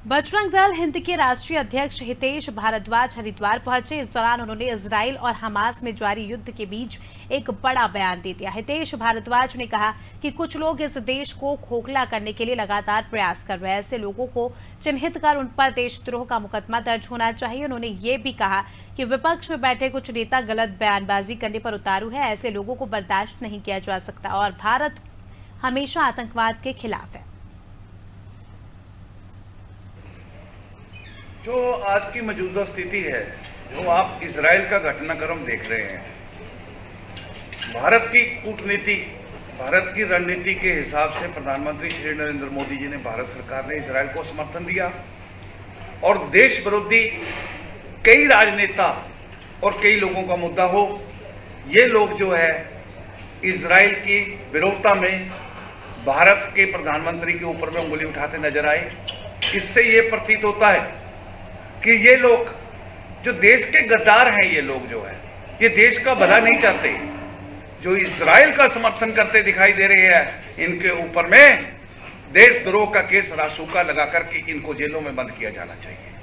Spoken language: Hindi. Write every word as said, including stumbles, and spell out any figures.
बजरंग दल हिंद के राष्ट्रीय अध्यक्ष हितेश भारद्वाज हरिद्वार पहुंचे। इस दौरान उन्होंने इजराइल और हमास में जारी युद्ध के बीच एक बड़ा बयान दे दिया। हितेश भारद्वाज ने कहा कि कुछ लोग इस देश को खोखला करने के लिए लगातार प्रयास कर रहे हैं। ऐसे लोगों को चिन्हित कर उन पर देशद्रोह का मुकदमा दर्ज होना चाहिए। उन्होंने ये भी कहा कि विपक्ष में बैठे कुछ नेता गलत बयानबाजी करने पर उतारू है। ऐसे लोगों को बर्दाश्त नहीं किया जा सकता और भारत हमेशा आतंकवाद के खिलाफ है। जो आज की मौजूदा स्थिति है, जो आप इजराइल का घटनाक्रम देख रहे हैं, भारत की कूटनीति, भारत की रणनीति के हिसाब से प्रधानमंत्री श्री नरेंद्र मोदी जी ने, भारत सरकार ने इजराइल को समर्थन दिया और देश विरोधी कई राजनेता और कई लोगों का मुद्दा हो, ये लोग जो है इजराइल की विरोधता में भारत के प्रधानमंत्री के ऊपर में उंगली उठाते नजर आए। इससे ये प्रतीत होता है कि ये लोग जो देश के गद्दार हैं, ये लोग जो है ये देश का भला नहीं चाहते, जो इजराइल का समर्थन करते दिखाई दे रहे हैं। इनके ऊपर में देशद्रोह का केस रासुका लगा करके इनको जेलों में बंद किया जाना चाहिए।